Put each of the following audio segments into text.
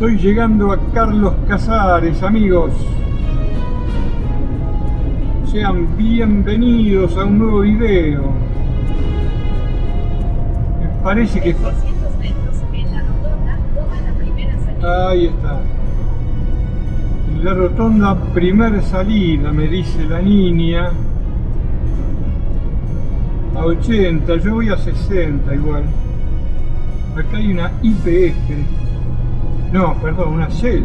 Estoy llegando a Carlos Casares, amigos. Sean bienvenidos a un nuevo video. Me parece que... 200 metros en la rotonda, toma la primera salida. Ahí está. En la rotonda, primera salida, me dice la niña. A 80, yo voy a 60 igual. Acá hay una IPF. No, perdón, una Shell.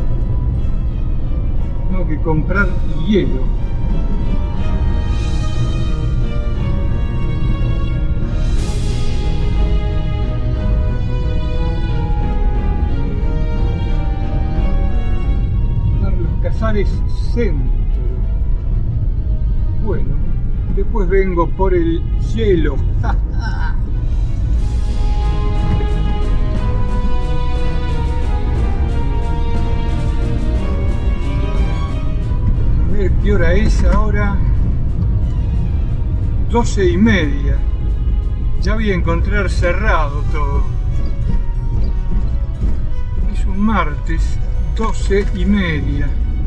Tengo que comprar hielo. Carlos Casares Centro. Bueno, después vengo por el hielo. ¿Qué hora es ahora? 12:30. Ya voy a encontrar cerrado todo. Es un martes, 12:30.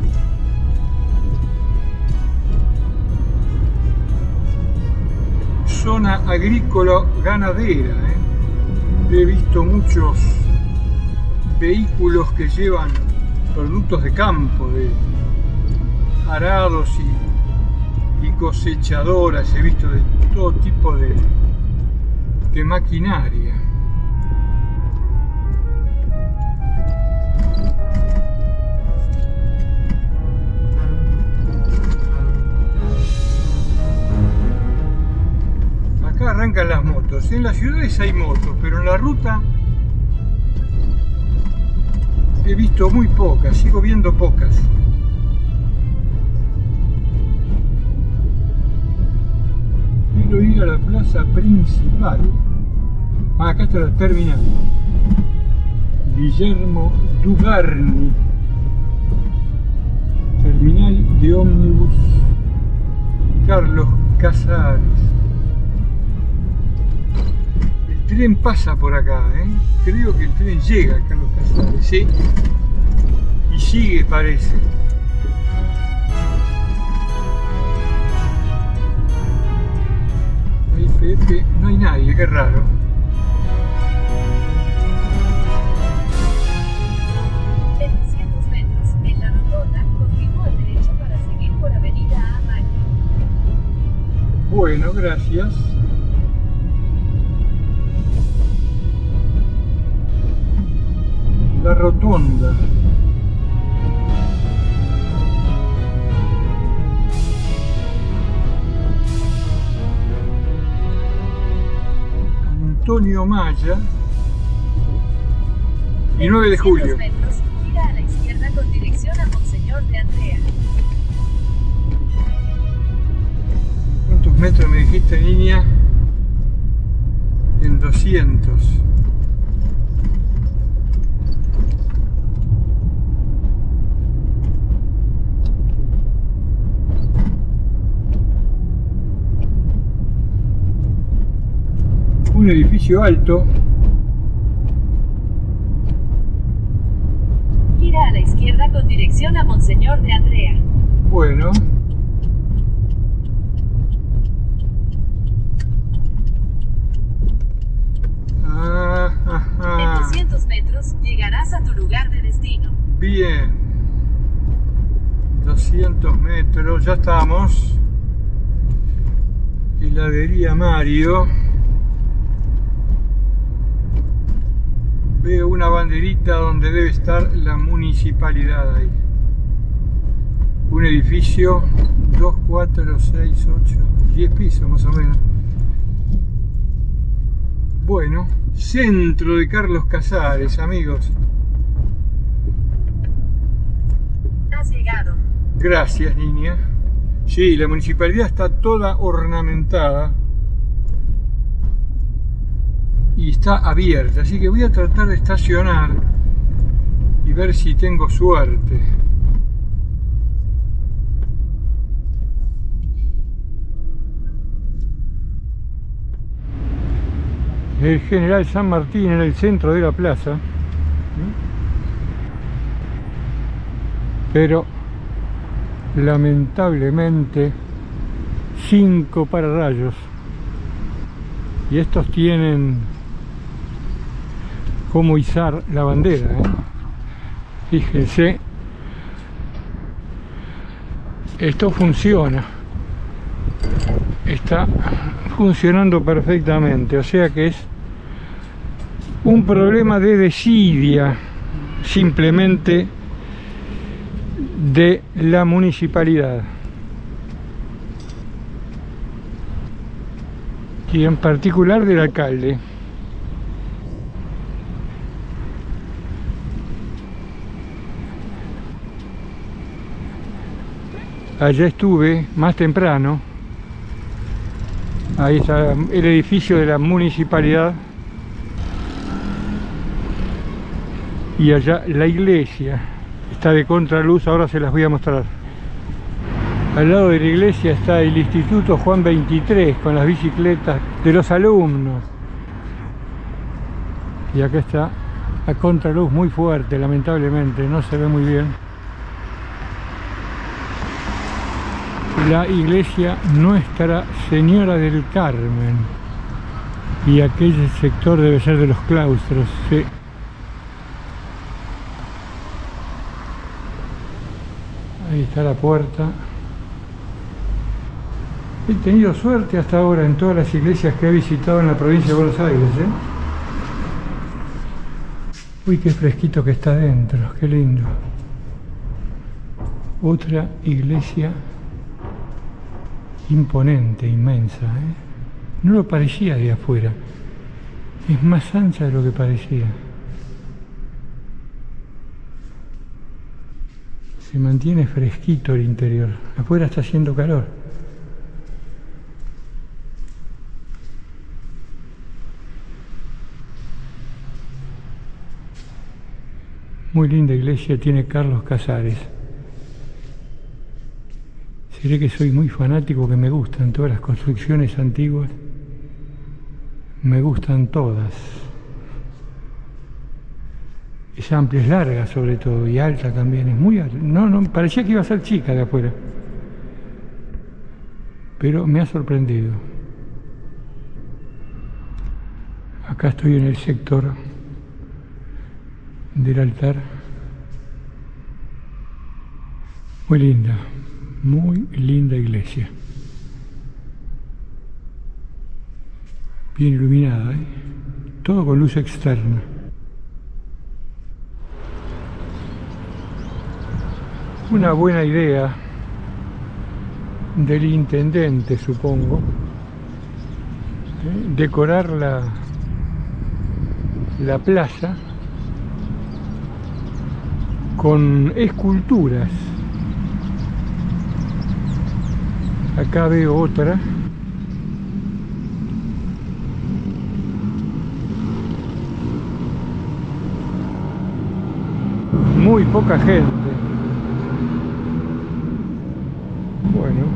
Zona agrícola ganadera, He visto muchos vehículos que llevan productos de campo, de arados y cosechadoras. He visto de todo tipo de maquinaria. Acá arrancan las motos. En las ciudades hay motos, pero en la ruta he visto muy pocas, sigo viendo pocas. Quiero ir a la plaza principal. Acá está la terminal. Guillermo Dugarni. Terminal de ómnibus Carlos Casares. El tren pasa por acá, Creo que el tren llega a Carlos Casares, ¿sí? Y sigue, parece. No hay nadie, qué raro. En 200 metros en la rotonda, continúa derecho para seguir por Avenida Amalia. Bueno, gracias. La rotonda. Antonio Maya y 9 de julio. Metros, gira a la izquierda con dirección a Monseñor de Andrea. ¿Cuántos metros me dijiste, niña? En 200. Un edificio alto. Gira a la izquierda con dirección a Monseñor de Andrea. Bueno. En 200 metros llegarás a tu lugar de destino. Bien. 200 metros, ya estamos. Heladería Mario. Veo una banderita donde debe estar la municipalidad ahí. Un edificio, 2, 4, 6, 8, 10 pisos más o menos. Bueno, centro de Carlos Casares, amigos. Has llegado. Gracias, niña. Sí, la municipalidad está toda ornamentada. Y está abierta, así que voy a tratar de estacionar y ver si tengo suerte. El General San Martín en el centro de la plaza. pero lamentablemente 5 pararrayos, y estos tienen cómo izar la bandera, Fíjense, esto funciona, está funcionando perfectamente, o sea que es un problema de desidia simplemente de la municipalidad, y en particular del alcalde. Allá estuve más temprano, ahí está el edificio de la municipalidad y allá la iglesia está de contraluz, ahora se las voy a mostrar. Al lado de la iglesia está el Instituto Juan 23 con las bicicletas de los alumnos, y acá está a contraluz muy fuerte, lamentablemente no se ve muy bien. La iglesia Nuestra Señora del Carmen, y aquel sector debe ser de los claustros, sí. Ahí está la puerta. He tenido suerte hasta ahora en todas las iglesias que he visitado en la provincia de Buenos Aires, Uy, qué fresquito que está adentro, qué lindo. Otra iglesia imponente, inmensa, No lo parecía de afuera, es más ancha de lo que parecía. Se mantiene fresquito el interior, afuera está haciendo calor. Muy linda iglesia tiene Carlos Casares. Diré que soy muy fanático, que me gustan todas las construcciones antiguas, me gustan todas. Es amplia, es larga sobre todo, y alta también, es muy alta. No, parecía que iba a ser chica de afuera, pero me ha sorprendido. Acá estoy en el sector del altar, muy linda. Muy linda iglesia, bien iluminada, todo con luz externa. Una buena idea del intendente, supongo, decorar la plaza con esculturas. Acá veo otra. Muy poca gente. Bueno.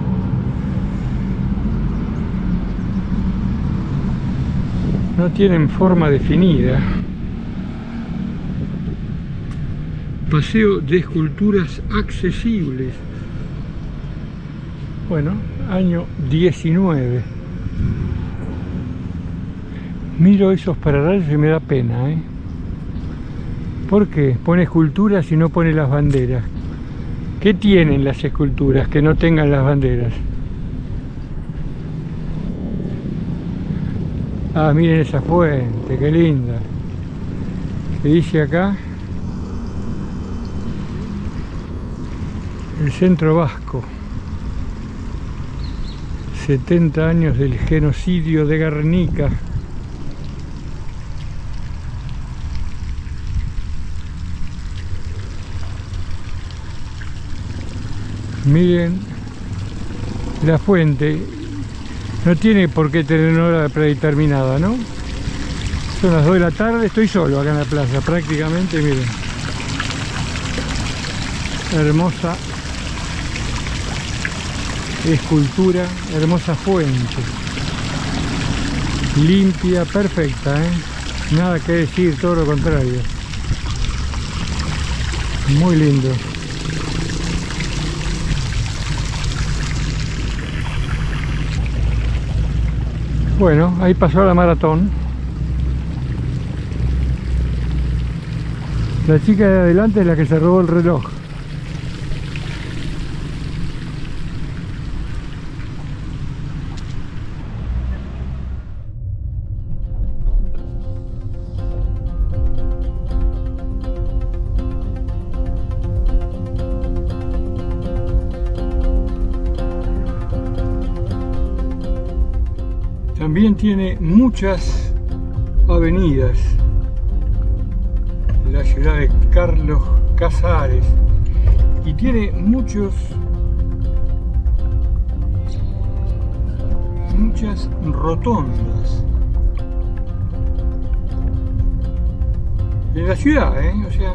No tienen forma definida. Paseo de esculturas accesibles. Bueno, año 19. Miro esos pararrayos y me da pena, ¿Por qué? Pone esculturas y no pone las banderas. ¿Qué tienen las esculturas que no tengan las banderas? Ah, miren esa fuente, qué linda. ¿Qué dice acá? El Centro Vasco. 70 años del genocidio de Guernica. Miren la fuente, no tiene por qué tener una hora predeterminada, ¿no? Son las 2 de la tarde, estoy solo acá en la plaza, prácticamente, miren. Hermosa escultura, hermosa fuente. Limpia, perfecta, Nada que decir, todo lo contrario. Muy lindo. Bueno, ahí pasó la maratón. La chica de adelante es la que se robó el reloj. También tiene muchas avenidas, la ciudad de Carlos Casares, y tiene muchas rotondas en la ciudad, o sea,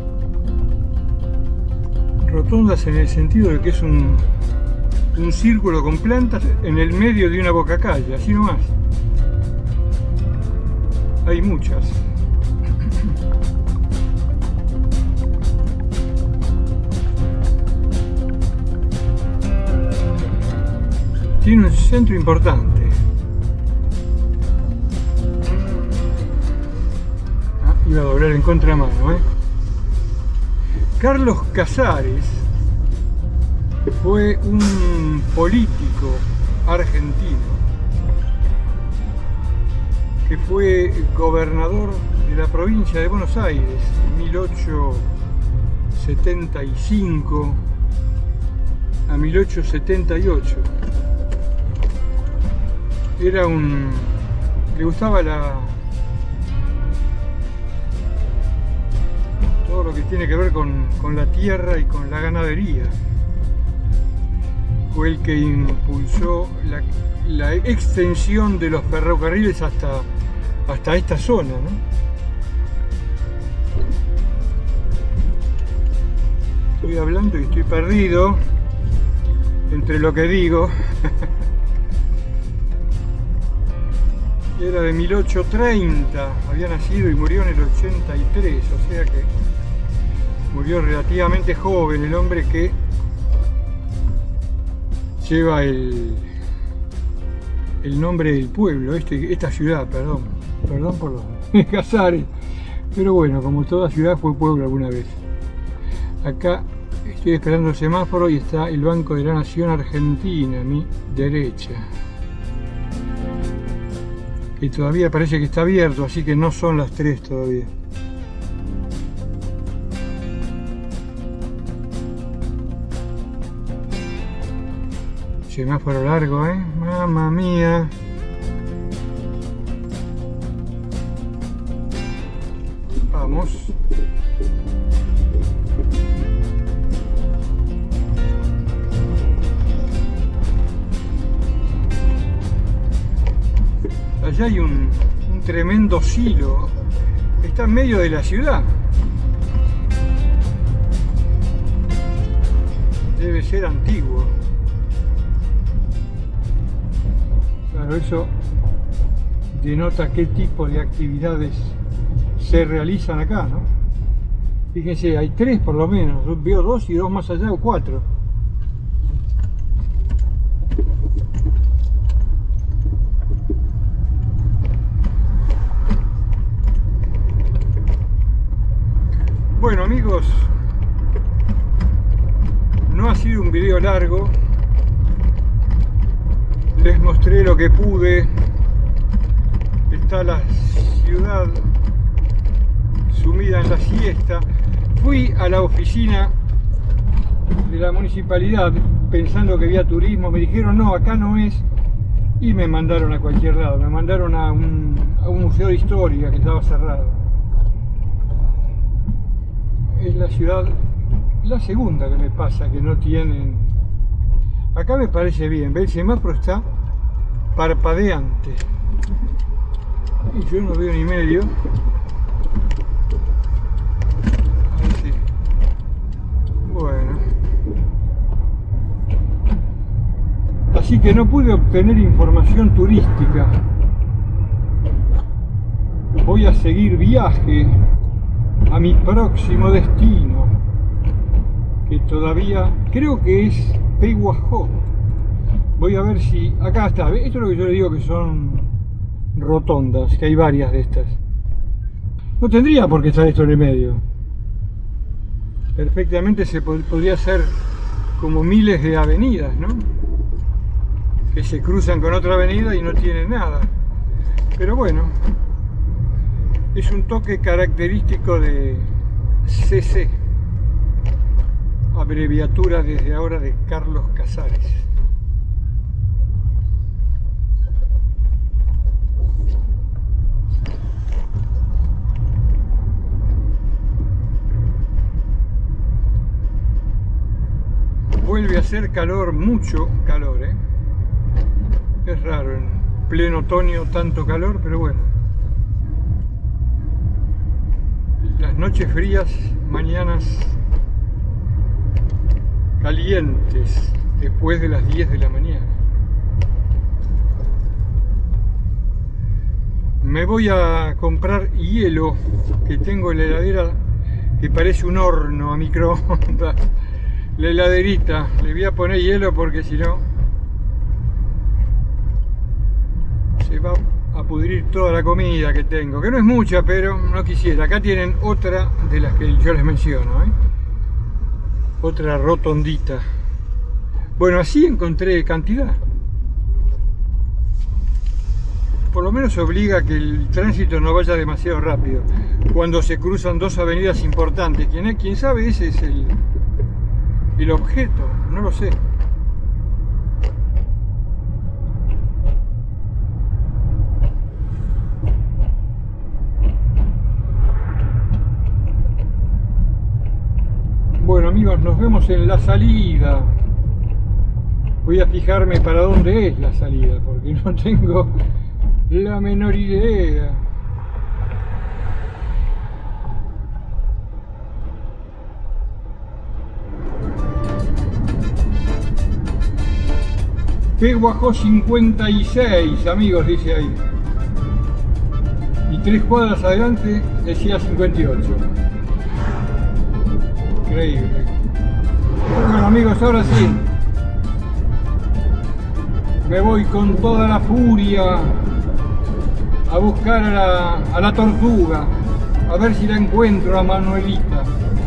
rotondas en el sentido de que es un círculo con plantas en el medio de una bocacalle, así nomás. Hay muchas. Tiene un centro importante. Iba a doblar en contramano, Carlos Casares fue un político argentino que fue gobernador de la provincia de Buenos Aires en 1875 a 1878. Le gustaba todo lo que tiene que ver con la tierra y con la ganadería. Fue el que impulsó la extensión de los ferrocarriles hasta esta zona, Estoy hablando y estoy perdido entre lo que digo. Era de 1830, había nacido y murió en el 83, o sea que murió relativamente joven, el hombre que lleva el nombre del pueblo, esta ciudad, perdón por los Casares, pero bueno, como toda ciudad fue pueblo alguna vez. Acá estoy esperando el semáforo y está el Banco de la Nación Argentina a mi derecha, y todavía parece que está abierto, así que no son las 3 todavía. Semáforo largo, mamma mía. Vamos. Allá hay un tremendo silo. Está en medio de la ciudad. Debe ser antiguo. Claro, eso denota qué tipo de actividades se realizan acá, Fíjense, hay 3 por lo menos. Yo veo 2 y 2 más allá, o 4. Bueno, amigos, no ha sido un video largo. Les mostré lo que pude. Está la ciudad sumida en la siesta. Fui a la oficina de la municipalidad pensando que había turismo. Me dijeron no, acá no es, y me mandaron a cualquier lado. Me mandaron a un museo de historia que estaba cerrado. Es la ciudad, la segunda que me pasa, que no tienen. Acá me parece bien, ¿ve? El semáforo está parpadeante y yo no veo ni medio. A ver si. Bueno, así que no pude obtener información turística. Voy a seguir viaje a mi próximo destino, que todavía creo que es Peguajó. Voy a ver si... Acá está, esto es lo que yo le digo que son rotondas, que hay varias de estas. No tendría por qué estar esto en el medio. Perfectamente se podría hacer como miles de avenidas, ¿no? Que se cruzan con otra avenida y no tienen nada. Pero bueno, es un toque característico de CC, abreviatura desde ahora de Carlos Casares. Vuelve a hacer calor, mucho calor, ¿eh? Es raro, en pleno otoño tanto calor, pero bueno. Las noches frías, mañanas calientes, después de las 10 de la mañana. Me voy a comprar hielo, que tengo en la heladera, que parece un horno a microondas. La heladerita, le voy a poner hielo porque si no se va a pudrir toda la comida que tengo, que no es mucha, pero no quisiera. Acá tienen otra de las que yo les menciono, ¿eh? Otra rotondita. Bueno, así encontré cantidad. Por lo menos obliga a que el tránsito no vaya demasiado rápido cuando se cruzan dos avenidas importantes. ¿Quién sabe? Ese es el objeto, no lo sé. Bueno amigos, nos vemos en la salida. Voy a fijarme para dónde es la salida, porque no tengo la menor idea. Peguajó 56, amigos, dice ahí. Y 3 cuadras adelante decía 58. Increíble. Bueno amigos, ahora sí. Me voy con toda la furia a buscar a la tortuga. A ver si la encuentro a Manuelita.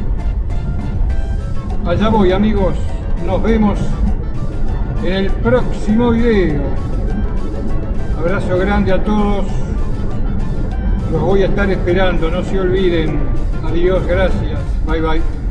Allá voy amigos. Nos vemos en el próximo video. Abrazo grande a todos. Los voy a estar esperando, no se olviden. Adiós, gracias. Bye bye.